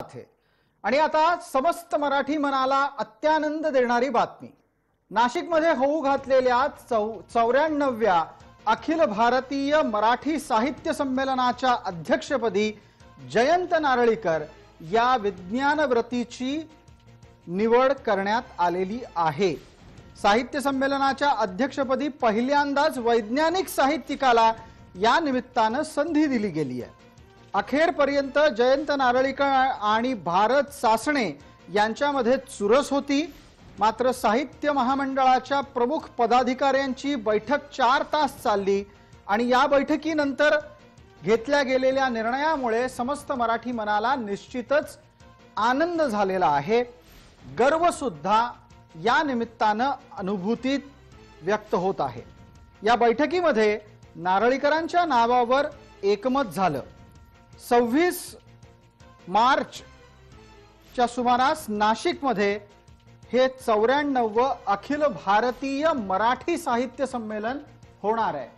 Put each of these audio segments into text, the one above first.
थे। आणि आता समस्त मराठी मनाला अत्यानंद देणारी बातमी। नाशिकमध्ये होऊ घातलेल्या 94व्या अखिल भारतीय मराठी साहित्य संमेलनाच्या अध्यक्षपदी जयंत नारळीकर या विज्ञानव्रतीची निवड करण्यात आलेली आहे। साहित्य संमेलनाच्या अध्यक्षपदी पहिल्यांदाच वैज्ञानिक साहित्यिकाला या निमित्ताने संधी दिली गेली आहे। अखेरपर्यंत जयंत नारळीकर आणि भारत सासणे यांच्यामध्ये चुरस होती, मात्र साहित्य महामंडळाच्या प्रमुख पदाधिकाऱ्यांची बैठक 4 तास चालली आणि या बैठकीनंतर घेतल्या गेलेल्या निर्णयामुळे समस्त मराठी मनाला निश्चितच आनंद झालेला आहे। गर्व सुद्धा या निमित्ताने अनुभूतीत व्यक्त होत आहे। या बैठकीमध्ये नारळीकरांच्या नावावर एकमत झालं। 26 मार्चच्या सुमारास नाशिकमध्ये हे 94 अखिल भारतीय मराठी साहित्य संमेलन होणार आहे।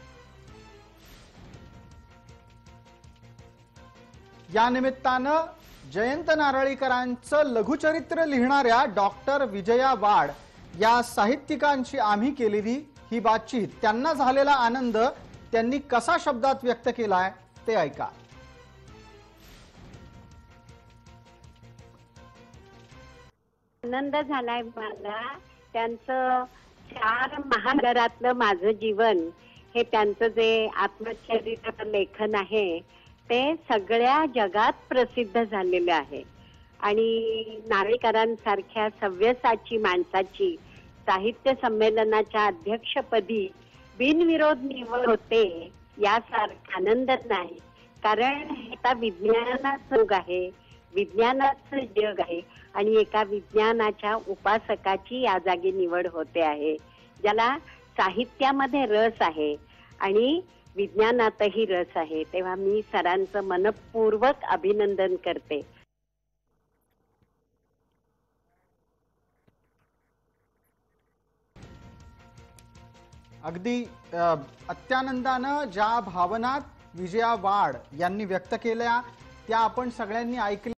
या निमित्ताने जयंत नारळीकरांचं लघुचरित्र लिहिणाऱ्या डॉक्टर विजया वाड या साहित्यिकांची आम्ही केलेली ही बातचीत, त्यांना झालेला आनंद त्यांनी कसा शब्दात व्यक्त केलाय ते ऐका। आनंद झालाय मला। त्यांचं 4 महानगरातलं माझं जीवन हे त्यांचं जे आत्मचरित्र लेखन आहे ते सगळ्या जगात प्रसिद्ध झालेलं आहे। आणि नारळीकरांसारख्या सव्यसाची माणसाची साहित्य संमेलनाच्या अध्यक्षपदी बिनविरोध निवड होते यासारखा आनंद नाही। कारण आता विज्ञानाचं युग आहे, विज्ञानाचं जग आहे आणि एका विज्ञानाच्या उपासकाची या जागी निवड होते आहे, ज्याला साहित्यामध्ये रस आहे आणि विज्ञानातही रस आहे। तेव्हा मी सरांचं मनपूर्वक अभिनंदन करते। अगदी अत्यानंदानं ज्या भावना विजया वाड यांनी व्यक्त केल्या त्या आपण सगळ्यांनी ऐकल्या।